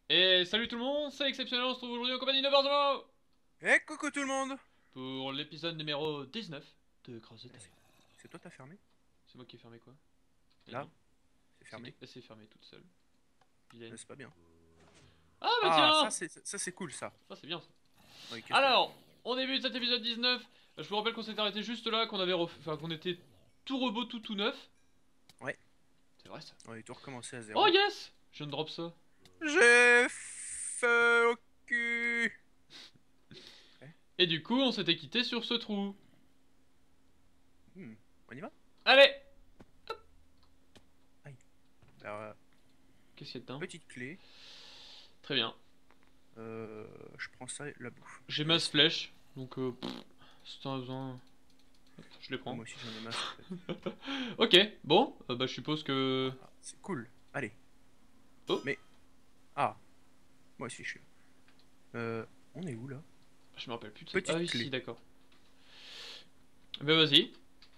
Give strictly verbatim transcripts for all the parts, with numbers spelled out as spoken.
Et salut tout le monde, c'est Exceptionnel, on se trouve aujourd'hui en compagnie de Benjamin Eh, coucou tout le monde! pour l'épisode numéro dix-neuf de Cross the Eh, Time. C'est c'est toi t'as fermé? C'est moi qui ai fermé quoi? Eh Là, non, c'est c'est fermé. c'est fermé toute seule. Euh, Vilaine. C'est pas bien. Ah bah Ah, ça tiens. c'est ça c'est cool ça. Ça c'est bien ça. Oui, casse-toi. Alors, au début de cet épisode dix-neuf, je vous rappelle qu'on s'était arrêté juste là, qu'on avait ref... enfin qu'on était tout robot, tout tout neuf. Ouais, C'est vrai ça. on va tout recommencer à Oh zéro. yes. Je viens de drop ça. J'ai feu au cul. Eh, Et du coup, on s'était quitté sur ce trou. hmm, on y va? Allez. Aïe. Alors, euh, Qu'est-ce qu'il y a dedans? petite clé. Très bien. Euh, je prends ça et la bouffe. J'ai masse flèche, donc euh, pff, si t'en as besoin, hop, je les Ah, prends. moi aussi j'en ai masse en fait. Ok, bon, euh, bah je suppose que... Ah, c'est cool. Allez. Oh, Mais. Ah, moi aussi je suis là. Euh, on est où là? je me rappelle plus de ça. Ah Petite oui, clé. si, d'accord. Bah vas-y.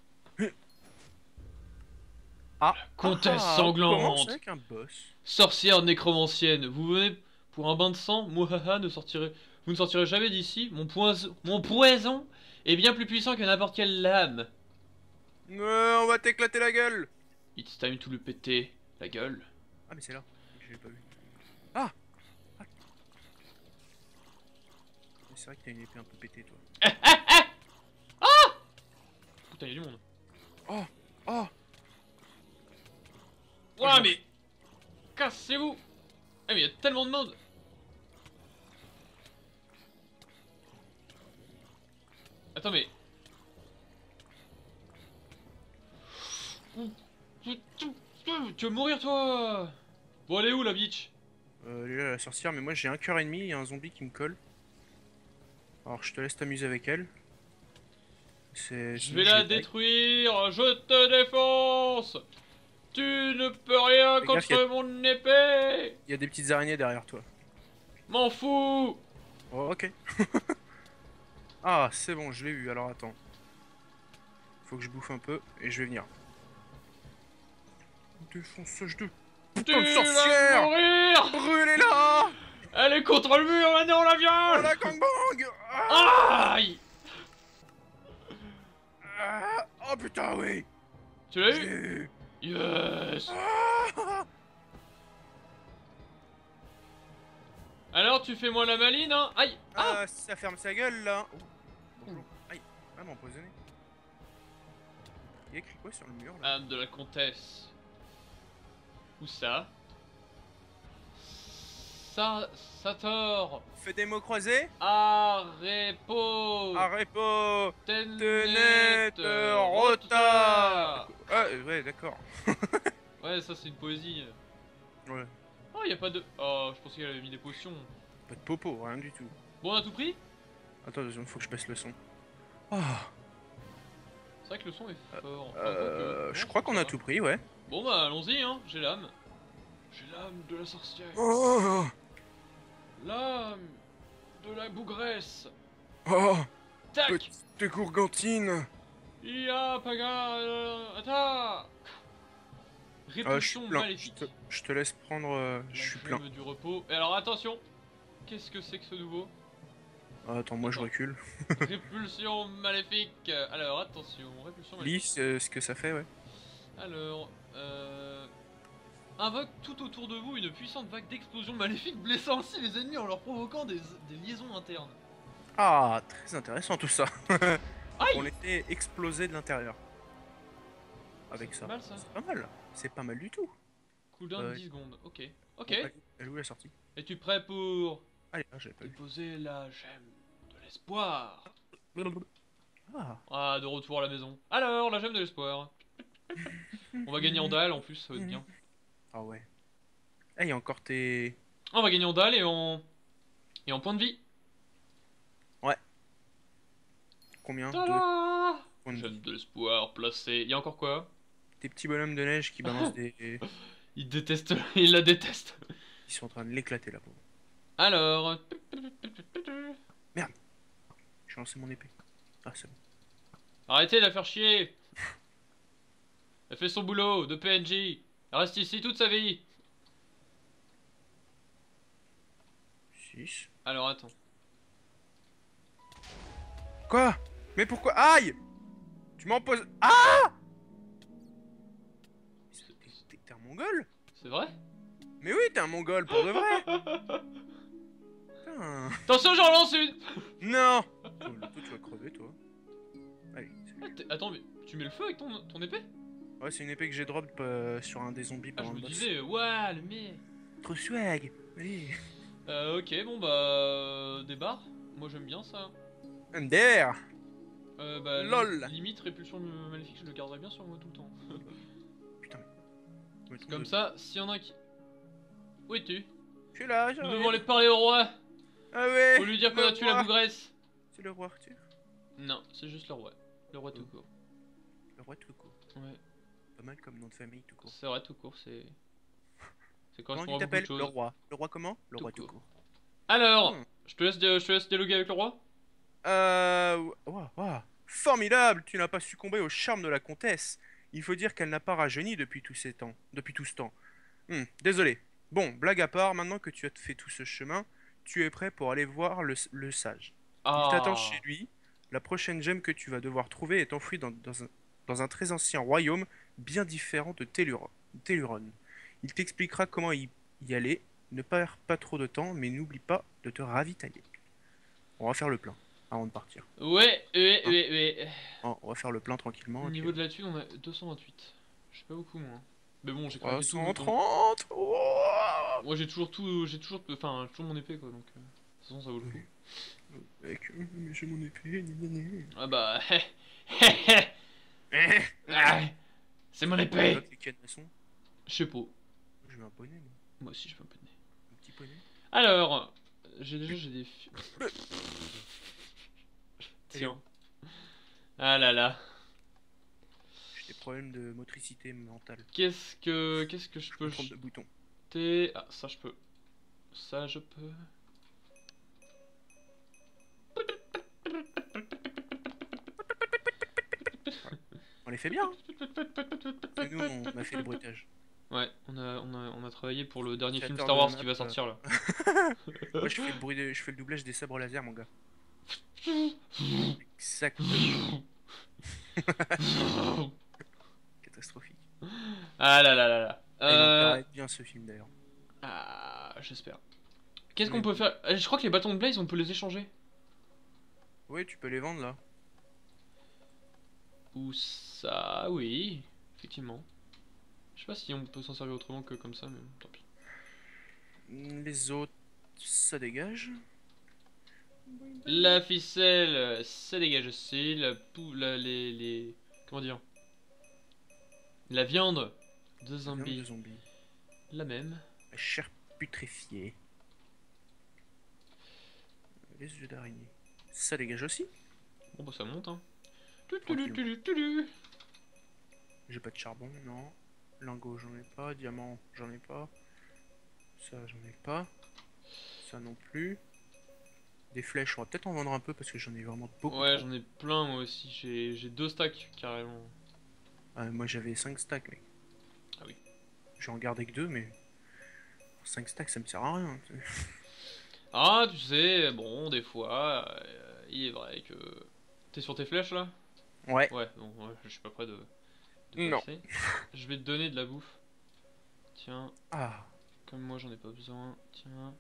Ah, Comtesse ah, on commence sanglante, avec un boss. sorcière nécromancienne, vous venez pour un bain de sang? Mouhaha, ne sortirez... Vous ne sortirez jamais d'ici. Mon poison... Mon poison est bien plus puissant que n'importe quelle lame. Euh, on va t'éclater la gueule! It's time to le péter. La gueule. Ah, mais c'est là. Je l'ai pas vu. Ah! Ah, c'est vrai que t'as une épée un peu pétée, toi. Putain, il y a du monde. Oh! Oh! Oh, je Ouah, m'en mais... Cassez-vous. Ah mais il y a tellement de monde. Attends mais... Tu veux mourir toi? Bon, elle est où la bitch? Euh, elle est là, la sorcière, mais moi j'ai un cœur ennemi, il y a un zombie qui me colle. Alors je te laisse t'amuser avec elle. C'est... Je Sinon vais je la les taille. détruire, je te défonce. Tu ne peux rien Fais gaffe, il y a... contre mon épée. il y a des petites araignées derrière toi. M'en fous. Oh, ok. Ah, c'est bon, je l'ai vu, alors attends. Faut que je bouffe un peu, et je vais venir. Défonçage de Tu putain de vas sorcière! mourir. Brûlez-la! Elle est contre le mur, maintenant on la Oh viole. la gangbang! Ah! Aïe. Ah! Oh putain, oui! Tu l'as Je l'ai eu? eu! Yes. Ah! Alors tu fais moi la maline, hein? Aïe. Ah. Ah, ça ferme sa gueule là! Oh, bonjour. Aïe! Ah, m'a empoisonné. Il y a écrit quoi sur le mur là? Âme de la comtesse. Où ça? Sa... Sator. Fais des mots croisés? Arepo. Arepo! Tenet. Tenet! Rota! Rota. Ah, euh, ouais, d'accord. Ouais, ça c'est une poésie. Ouais. Oh, y a pas de... Oh, je pensais qu'elle avait mis des potions. Pas de popo, rien du tout. Bon, on a tout pris? Attends, il faut que je baisse le son. Ah! C'est vrai que le son est fort. Enfin, Euh, quoique. je Non, crois je trouve qu'on ça a va. tout pris, ouais. Bon bah allons-y, hein. J'ai l'âme. J'ai l'âme de la sorcière. Oh! L'âme de la bougresse. Oh! Tac. Petite gourgantine! Ya paga... euh, Attaque. Ah, je suis Répulsion plein. Je te, maléfique. je te laisse prendre. euh, La je suis plein. gemme du repos. Et alors attention. Qu'est-ce que c'est que ce nouveau? Ah, attends, moi je Attends. recule. Répulsion maléfique. Alors attention. Répulsion Lis maléfique. euh, ce que ça fait, ouais. Alors... Euh... Invoque tout autour de vous une puissante vague d'explosions maléfiques, blessant ainsi les ennemis en leur provoquant des, des liaisons internes. Ah, très intéressant tout ça. On Aïe. était explosé de l'intérieur. Avec C'est ça. pas mal ça. C'est pas mal. C'est pas mal du tout. Cooldown Euh, dix secondes, ok. Ok. bon, elle, elle est où la sortie? Es-tu prêt pour Allez, ah, j'avais pas vu. déposer la gemme de l'espoir? Ah. Ah, de retour à la maison. Alors, la gemme de l'espoir. On va gagner en dalle en plus, ça va être bien. Ah ouais. Ah, il y a encore tes... On va gagner en dalle et en... Et en point de vie. Ouais. Combien? Deux Tada. points de vie. Gemme de l'espoir placée. Il y a encore quoi? Tes petits bonhommes de neige qui balancent des... Il déteste, il la déteste. Ils sont en train de l'éclater là, pauvre. Alors... Merde. J'ai lancé mon épée. Ah, c'est bon. Arrêtez de la faire chier. Elle fait son boulot de P N J. Elle reste ici toute sa vie. six. Alors attends. Quoi? Mais pourquoi? Aïe! Tu m'en poses. Ah! T'es t'es un mongol? C'est vrai? Mais oui, t'es un mongol pour de vrai! Putain. Attention, j'en lance une! Non! Toi, toi, tu vas crever, toi. Allez, salut. T'es- Attends, mais tu mets le feu avec ton, ton épée? Ouais, c'est une épée que j'ai drop euh, sur un des zombies Ah, je pendant me le boss. disais, ouah, le mec. Trop swag! Allez! Euh, ok, bon bah. euh, Des barres. Moi j'aime bien ça. Under! Euh, bah, li- LOL! limite, répulsion maléfique, je le garderai bien sur moi tout le temps. Putain, mais. C'est comme ça, s'il y en a qui. Où es-tu? Je suis là, Nous j'arrive. devons aller parler au roi. Ah ouais! Faut lui dire qu'on le a tué la roi. bougresse. C'est le roi Arthur? Non, c'est juste le roi. Le roi tout court. Le roi tout court. Ouais, Pas mal comme nom de famille tout court. c'est vrai tout court, c'est. C'est Comment correspond tu à beaucoup de t'appelles? choses. Le roi. Le roi comment? Le Tout roi tout court. court. Alors, Hmm. je te laisse, je te laisse dialoguer avec le roi. Euh... Ouah, ouah. Formidable! Tu n'as pas succombé au charme de la comtesse. Il faut dire qu'elle n'a pas rajeuni depuis tous ces temps. Depuis tout ce temps. Hmm, désolé. Bon, blague à part, maintenant que tu as fait tout ce chemin, tu es prêt pour aller voir le, le sage. Il t'attend Ah. chez lui. La prochaine gemme que tu vas devoir trouver est enfouie dans, dans un, dans un très ancien royaume bien différent de Telluron. Telluron. Il t'expliquera comment y, y aller. Ne perds pas trop de temps, mais n'oublie pas de te ravitailler. On va faire le plein avant de partir. Ouais, ouais, Hein? ouais, ouais. Hein, on va faire le plein tranquillement. Au et niveau puis, de la thune, on a deux cent vingt-huit. Je sais pas beaucoup moins. Mais bon, j'ai euh, craqué tout. cent ton- trente. Oh. Moi j'ai toujours tout, j'ai toujours, enfin, j'ai toujours mon épée quoi, donc euh, de toute façon ça vaut le coup. Mec, euh, mais j'ai mon épée. gna, gna, gna. Ah bah, Eh, ah, c'est mon épée. Bloque les canessons. Je sais pas. Je veux un poney, moi. Moi aussi je peux un peu de nez. Un petit poney. Alors, j'ai déjà j'ai des. fi- Tiens. Ah là là. J'ai des problèmes de motricité mentale. Qu'est-ce que, qu'est-ce que je Je peux me trompe de bouton. jeter? Ah ça je peux. Ça je peux. On les fait bien. Hein. Et nous, on a fait le bruitage. Ouais, on a, on a, on a travaillé pour le dernier film Créateur Star de Wars la qui map, va sortir là. Moi, je fais le bruit, de... je fais le doublage des sabres laser, mon gars. Exactement. Catastrophique. Ah là là là là. Et il en Euh... paraît bien ce film d'ailleurs. Ah, j'espère. Qu'est-ce qu'on Mais- peut faire? Eh, je crois que les bâtons de Blaze, on peut les échanger. Oui, tu peux les vendre là. Ou ça, oui, effectivement. Je sais pas si on peut s'en servir autrement que comme ça, mais tant pis. Les autres, ça dégage. La ficelle, ça dégage aussi. La pou... La, les, les... Comment dire? La viande de Viande zombie, de zombie. la même. La chair putréfiée. Les yeux d'araignée. Ça dégage aussi. Bon bah ça monte hein. Tu, tu, Tranquille. tu, tu, tu, tu. J'ai pas de charbon, non. Lingot, j'en ai pas. Diamant, j'en ai pas. Ça, j'en ai pas. Ça non plus. Des flèches, on va peut-être en vendre un peu parce que j'en ai vraiment beaucoup. Ouais, trop. j'en ai plein moi aussi. J'ai j'ai deux stacks carrément. Ah, moi j'avais cinq stacks, mec. Ah oui. J'en gardais que deux, mais cinq stacks ça me sert à rien. Ah, tu sais, bon, des fois, euh, il est vrai que. T'es sur tes flèches là? Ouais. Ouais, donc ouais, je suis pas prêt de. de Non. passer. Je vais te donner de la bouffe. Tiens, Ah, comme moi j'en ai pas besoin. Tiens.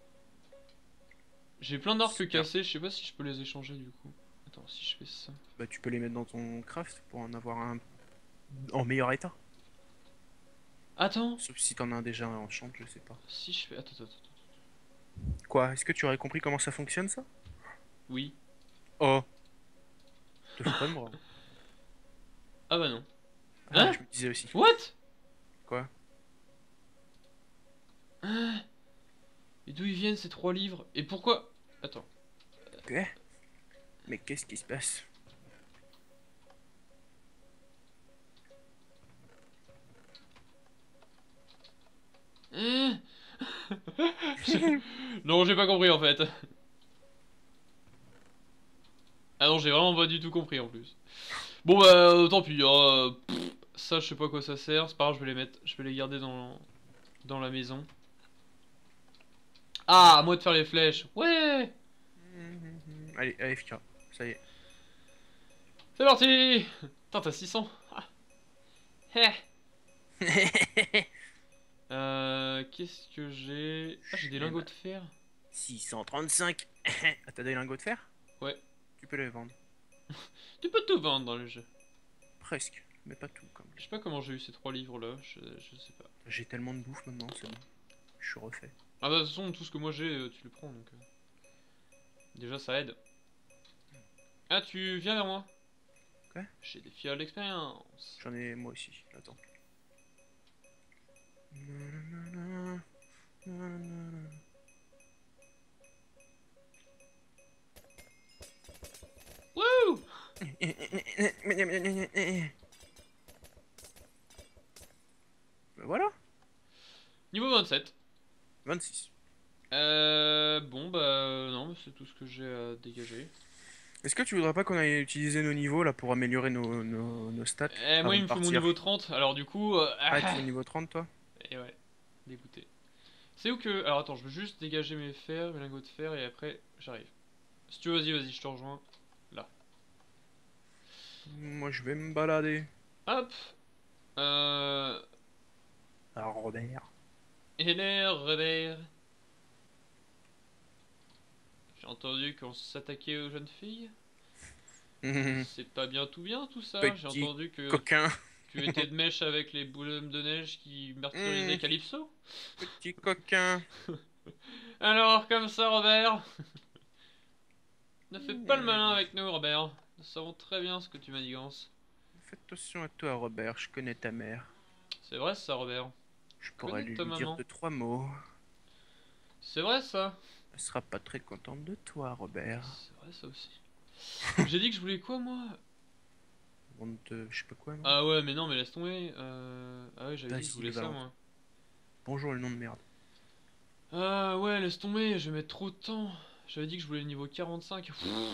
J'ai plein d'arcs Super. cassés, je sais pas si je peux les échanger du coup. Attends, si je fais ça. bah tu peux les mettre dans ton craft pour en avoir un en meilleur état. Attends, Sauf si t'en as un déjà en champ, je sais pas. si je fais. Attends, attends, attends. Quoi? Est-ce que tu aurais compris comment ça fonctionne ça? Oui. Oh. Te fous pas de moi. Ah bah non. Ah, Hein? je me disais aussi. What? Quoi? Hein? Et d'où ils viennent ces trois livres? Et pourquoi? Attends. Quoi? Mais qu'est-ce qui se passe? Hein? Non, j'ai pas compris en fait. Ah non, j'ai vraiment pas du tout compris en plus. Bon bah euh, tant pis. Hein, pff, ça, je sais pas à quoi ça sert. C'est pas grave, je vais les mettre, je vais les garder dans dans la maison. Ah, à moi de faire les flèches. Ouais. Mhm. Allez, A F K, ça y est. C'est parti. Putain, t'as six cents. Ah. Eh. Euh, qu'est-ce que j'ai? Ah, j'ai Je des n'aime lingots de fer. six cent trente-cinq. Ah, t'as des lingots de fer? Ouais. Tu peux les vendre. Tu peux tout vendre dans le jeu. Presque, mais pas tout quand même. Je sais pas comment j'ai eu ces trois livres là. Je, je sais pas. J'ai tellement de bouffe maintenant, c'est bon. Je suis refait. Ah bah de toute façon, tout ce que moi j'ai, euh, tu le prends donc. euh, Déjà, ça aide. Ah, tu viens vers moi? Quoi? J'ai des fioles d'expérience. J'en ai moi aussi, attends. Nanana, nanana. Wouh! Ben voilà, Niveau vingt-sept. vingt-six. Euh. Bon, bah. Non, mais c'est tout ce que j'ai à dégager. Est-ce que tu voudrais pas qu'on aille utiliser nos niveaux là pour améliorer nos, nos, nos stats Eh, moi, avant il de me faut mon partir? niveau trente. Alors, du coup. euh, Ah, tu ah, es niveau trente toi? et ouais, dégoûté. C'est où que. Alors, attends, je veux juste dégager mes fers, mes lingots de fer, et après, j'arrive. Si tu veux, vas-y, vas-y, je te rejoins. Là. Moi je vais me balader. Hop! Euh. Ah, Robert. Et l'air, Robert. J'ai entendu qu'on s'attaquait aux jeunes filles. C'est pas bien tout bien tout ça. J'ai Petit entendu que coquin. tu étais de mèche avec les bonhommes de neige qui martyrisaient Hmm, Calypso. petit coquin. Alors, comme ça, Robert, ne fais pas le malin Hmm. avec nous, Robert. Nous savons très bien ce que tu manigances. Fais attention à toi, Robert. Je connais ta mère. C'est vrai ça, Robert. Je Je pourrais connais lui ta dire maman. deux, trois mots. C'est vrai ça. Elle sera pas très contente de toi, Robert. C'est vrai ça aussi. J'ai dit que je voulais quoi, moi? On te... Je sais pas quoi, non? Ah ouais, mais non, mais laisse tomber. Euh... Ah ouais, j'avais dit que je Vas-y, voulais ça, Valentin. moi. Bonjour, le nom de merde. Ah ouais, laisse tomber, je vais mettre trop de temps. J'avais dit que je voulais le niveau quarante-cinq.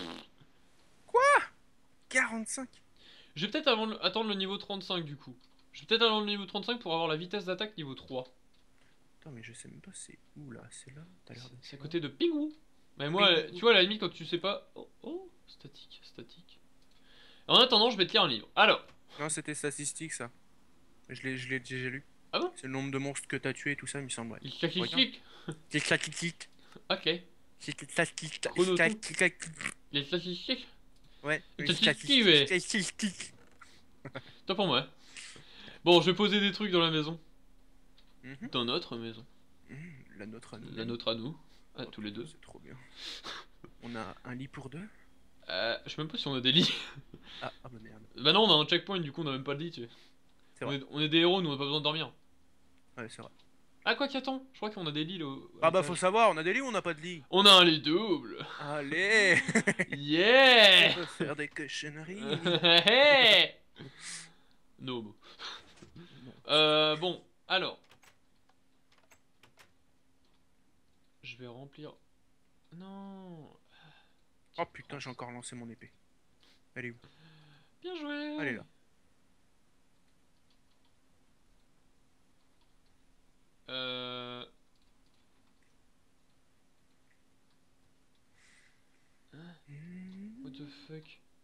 quarante-cinq. Je vais peut-être avant le- attendre le niveau trente-cinq du coup. Je vais peut-être attendre le niveau trente-cinq pour avoir la vitesse d'attaque niveau trois. Attends, mais je sais même pas c'est où là. C'est là? T'as l'air C'est d'être c'est à là. côté de Pingou. Mais moi, Ping. tu vois, à la limite, quand tu sais pas. Oh, oh, statique, statique. En attendant, je vais te lire un livre. Alors. Non, c'était statistique ça. Je l'ai je l'ai déjà lu. Ah bon? C'est le nombre de monstres que t'as tué et tout ça, il me semble. Ouais. Il clic, clic, Regarde. clic. Clic, clac, clic, clic. Ok. Clic, clac, clic, clac, Chrono tout. clic, clic, clac. Les statistiques. Ouais. Les Clic, clac, statistiques, clic, ouais. clac, clic, clic. Toi pour moi. Bon, je vais poser des trucs dans la maison. Mhm. Dans notre maison. Mhm. La nôtre à nous. La nôtre à nous. À tous les deux. C'est trop bien. On a un lit pour deux. Euh, je sais même pas si on a des lits. Ah, ah bah merde. Bah non, on a un checkpoint, du coup, on a même pas de lit, tu sais. C'est On vrai. est, on est des héros, nous, on a pas besoin de dormir. Ouais, c'est vrai. Ah, quoi qu'attends, je crois qu'on a des lits là. au- à Ah bah faut l'étage. savoir, on a des lits ou on n'a pas de lit? On a un lit double. Allez. On Yeah. va faire des cochonneries. No. Non. Euh, bon, alors. Je vais remplir. Non. Oh putain, j'ai encore lancé mon épée. Elle est où? Bien joué. Elle est là. Euh... What the fuck?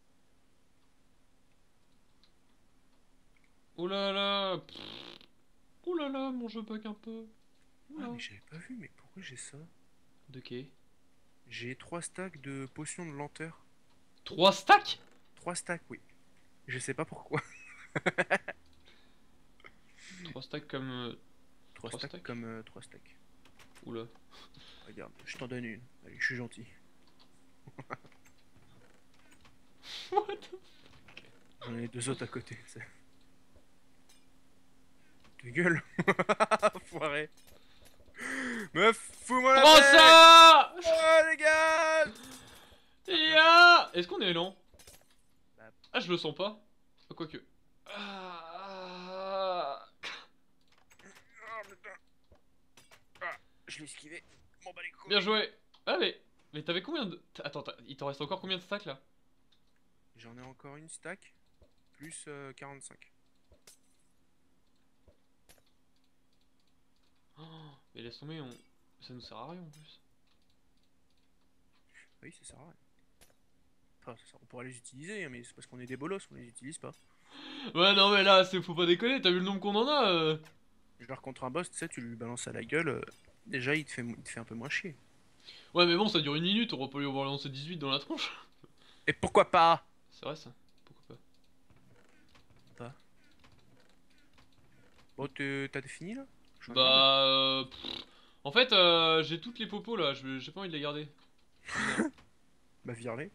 Oh là là. Pff. Oh là là, mon jeu bug un peu. Ah Oula. mais j'avais pas vu, mais pourquoi j'ai ça? De quai? J'ai trois stacks de potions de lenteur. Trois stacks? Trois stacks, oui. Je sais pas pourquoi. Trois stacks comme... euh, Trois Trois stacks, stacks. comme euh, trois stacks. Oula. Regarde, je t'en donne une. Allez, je suis gentil. What the- J'en ai deux autres à côté. c'est- Ta gueule. Foiré. Meuf, fous-moi la Prends paix. ça. Oh les gars. Ya. Est-ce qu'on est lent? Bah. Ah, je le sens pas. Ah, quoique. Ah. Oh putain. Ah, je l'ai esquivé. Bon bah les couilles. Bien joué. Ah mais... Mais t'avais combien de... Attends, t'as- il t'en reste encore combien de stacks là? J'en ai encore une stack. Plus euh, quarante-cinq. Oh, mais laisse tomber, on... Ça nous sert à rien en plus. Oui, ça sert à rien. Enfin, ça sert- on pourrait les utiliser, hein, mais c'est parce qu'on est des bolos, on les utilise pas. Ouais, non, mais là, c'est faut pas déconner, t'as vu le nombre qu'on en a euh... Genre contre un boss, tu sais, tu lui balances à la gueule, euh, déjà il te fait, il te fait un peu moins chier. Ouais, mais bon, ça dure une minute, on va pas lui avoir lancé dix-huit dans la tronche. Et pourquoi pas? C'est vrai ça, pourquoi pas. Pas. Bon, t'es- t'as fini là? Je regarde. Bah, euh, pff, en fait, euh, j'ai toutes les popos là, je- j'ai pas envie de les garder. Bah, vire-les.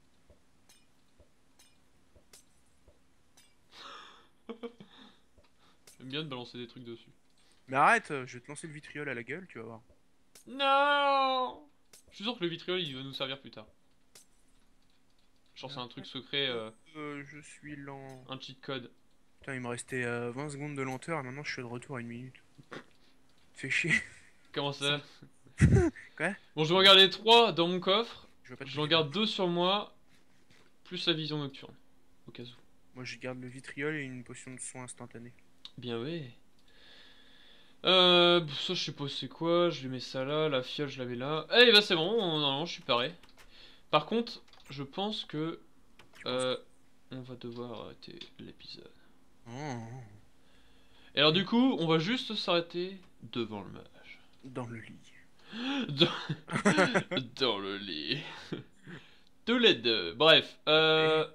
J'aime bien de balancer des trucs dessus. Mais arrête, euh, je vais te lancer le vitriol à la gueule, tu vas voir. Non. Je suis sûr que le vitriol il va nous servir plus tard. Genre c'est un truc secret, euh, Euh, je suis lent. un cheat code. Putain, il me restait euh, vingt secondes de lenteur et maintenant je suis de retour à une minute. Fais chier. Comment ça? Quoi? Bon, je vais en garder trois dans mon coffre. Je veux pas te J'en garde deux sur moi, plus la vision nocturne, au cas où. Moi, je garde le vitriol et une potion de soin instantanée. Bien ouais. Euh, ça je sais pas c'est quoi, je lui mets ça là, la fiole je l'avais là. Eh bah c'est bon, normalement je suis paré. Par contre, je pense que euh, on va devoir arrêter l'épisode. Oh, Et alors du coup, on va juste s'arrêter devant le mage. dans le lit. Dans, dans le lit. Tous les deux. Bref. Euh...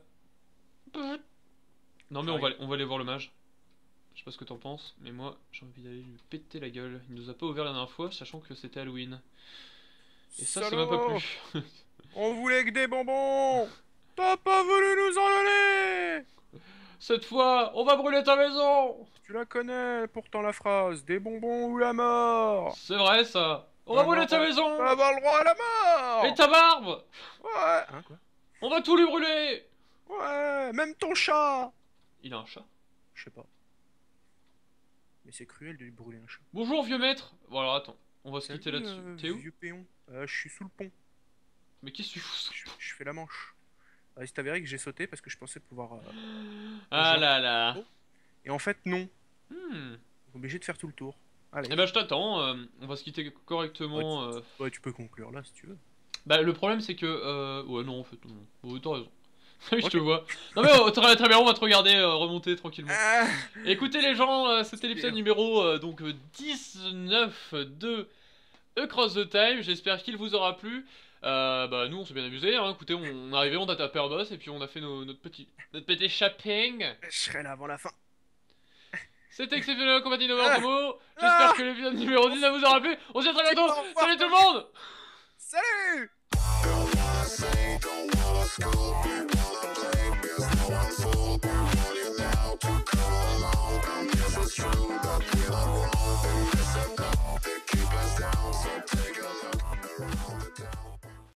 Non mais on va, on va aller voir le mage. Je sais pas ce que t'en penses, mais moi j'ai envie d'aller lui péter la gueule. Il nous a pas ouvert la dernière fois, sachant que c'était Halloween. Et ça, ça m'a pas Salaud. plu. On voulait que des bonbons. T'as pas voulu nous en donner. Cette fois, on va brûler ta maison. Tu la connais, pourtant la phrase. Des bonbons ou la mort. C'est vrai ça. On va Ah brûler non, ta maison. On va avoir le droit à la mort. Et ta barbe. Ouais. Hein, quoi? On va tout lui brûler. Ouais, même ton chat. Il a un chat. Je sais pas. Mais c'est cruel de lui brûler un chat. Bonjour vieux maître. Bon alors attends, on va se Salut, quitter là-dessus. euh, T'es où? vieux péon. Euh, je suis sous le pont. Mais qu'est-ce que tu fous? Je, je fais la manche. Ah, il s'est avéré que j'ai sauté parce que je pensais pouvoir. euh, Ah Bonjour. là là. Et en fait, non. Hmm. Obligé de faire tout le tour. Allez. Eh ben je t'attends, euh, on va se quitter correctement. euh. Ouais, tu peux conclure là si tu veux. Bah le problème c'est que... Euh... Ouais non en fait non. Bon, t'as raison. Oui je Ok. te vois. Non mais oh, très, très bien, on va te regarder euh, remonter tranquillement. Ah, Écoutez les gens, euh, c'était l'épisode bien. numéro euh, donc euh, dix-neuf de Across the Time. J'espère qu'il vous aura plu. Euh, bah nous on s'est bien amusé, hein. Écoutez, on, on est arrivé, on a tapé un boss et puis on a fait nos- notre petit notre petit shopping. je serai là avant la fin. C'était exceptionnel en compagnie de Marc Ah. Tomo. J'espère Ah. que l'épisode numéro dix-neuf vous aura plu. On se dit à très bientôt. Au revoir. Salut tout le monde. Salut!